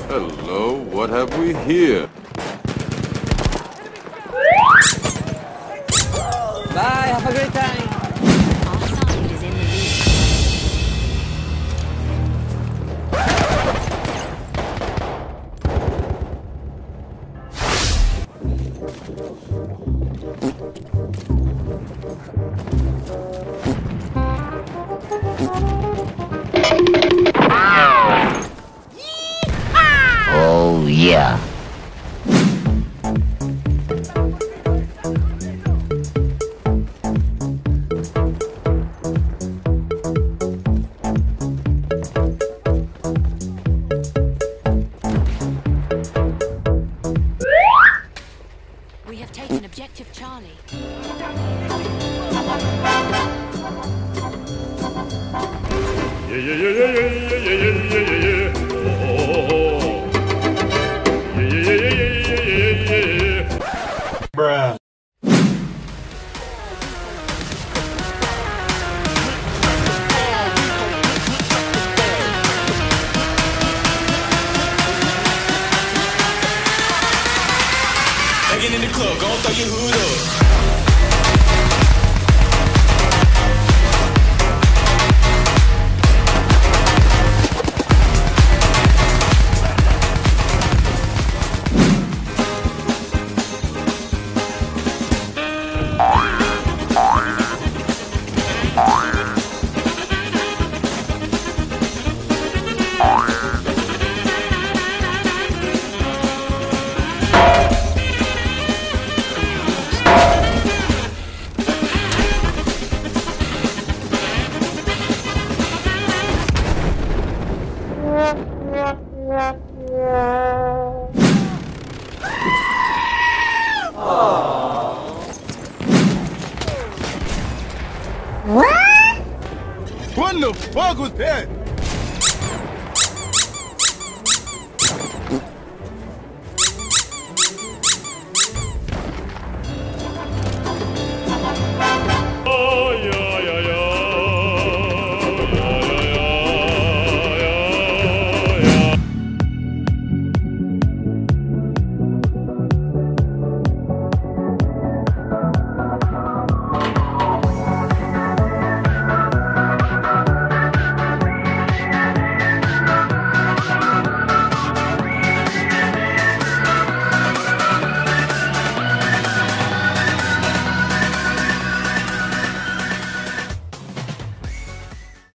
Hello, what have we here? Bye, have a great time. Our side is in the lead. Oh, yeah. We have taken objective Charlie. Yeah, yeah, yeah, yeah, yeah, yeah, yeah, yeah, yeah. Oh, oh, oh. Yeah, yeah, yeah, yeah, yeah, yeah, yeah, yeah. Bruh. Get in the club, gon' throw your hood up. What the fuck was that?